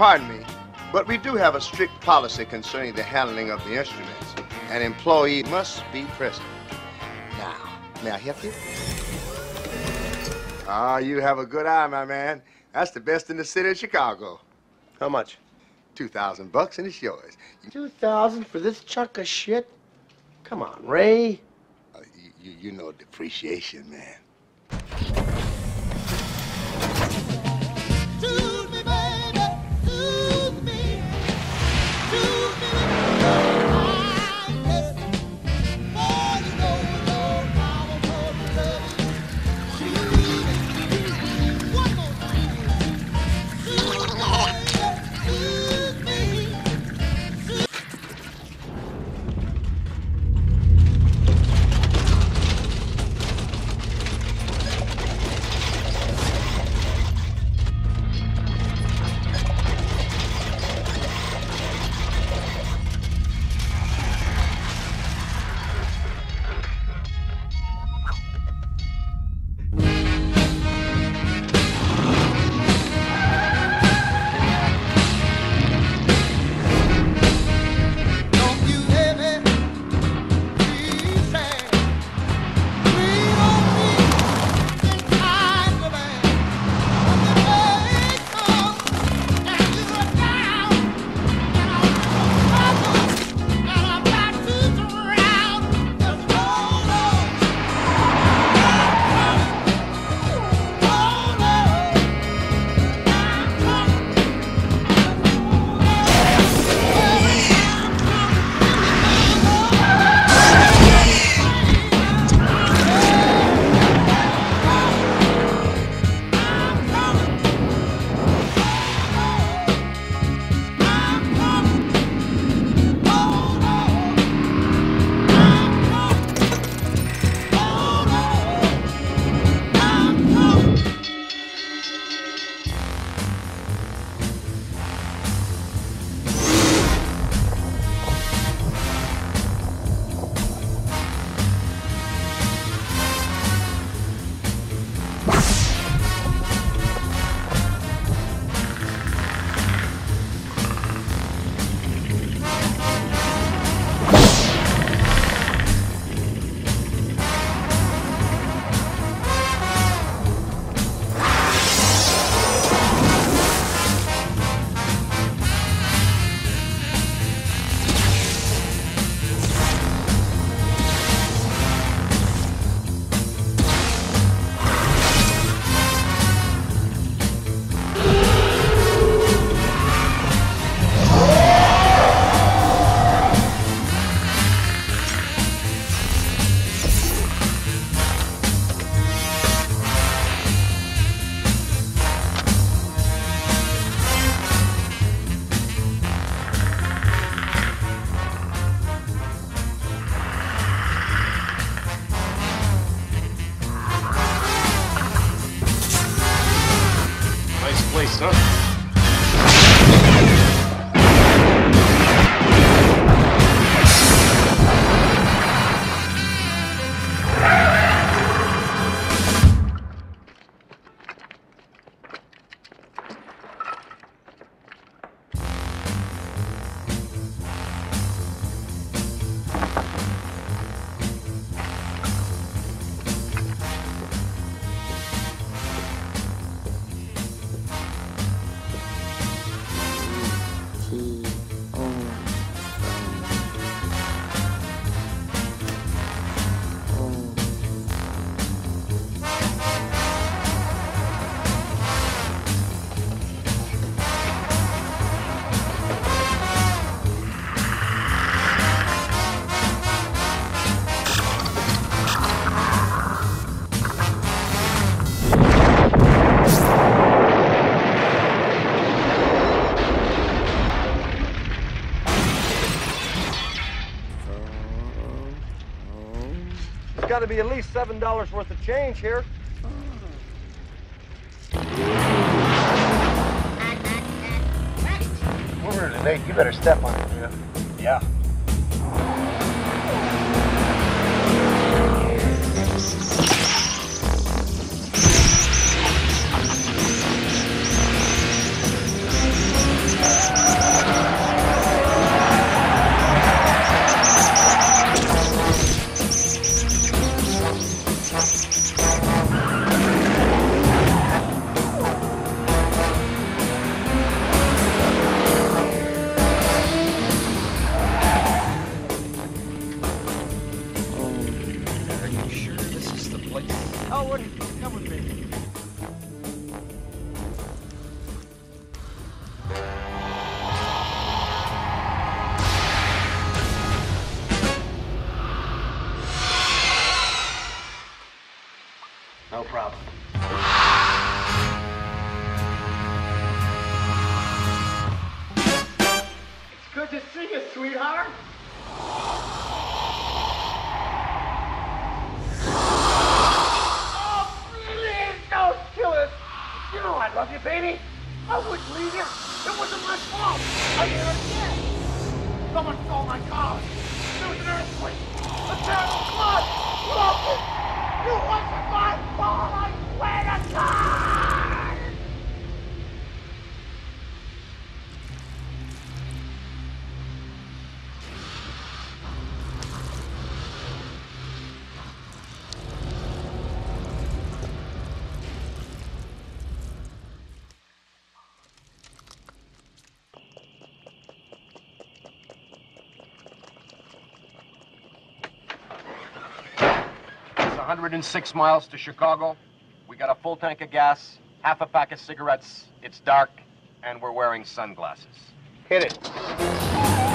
Pardon me, but we do have a strict policy concerning the handling of the instruments. An employee must be present. Now, may I help you? Ah, you have a good eye, my man. That's the best in the city of Chicago. How much? $2,000 and it's yours. 2,000 for this chunk of shit? Come on, Ray. You know depreciation, man. Place, huh? There's got to be at least $7 worth of change here. We're running late. You better step on it, man. Yeah. sweetheart. Oh, please don't kill us. You know I love you, baby. I wouldn't leave you. It wasn't my fault. I did it again. Someone stole my car. There was an earthquake. A terrible flood. Locust. It wasn't my fault. I swear to God. It's 106 miles to Chicago. We got a full tank of gas, half a pack of cigarettes. It's dark, and we're wearing sunglasses. Hit it.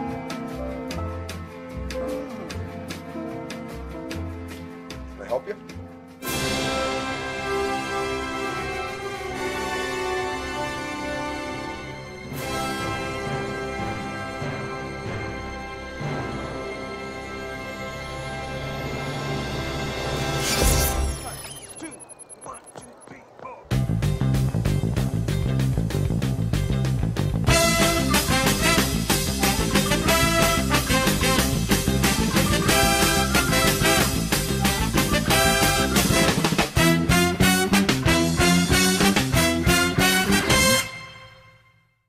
Can I help you?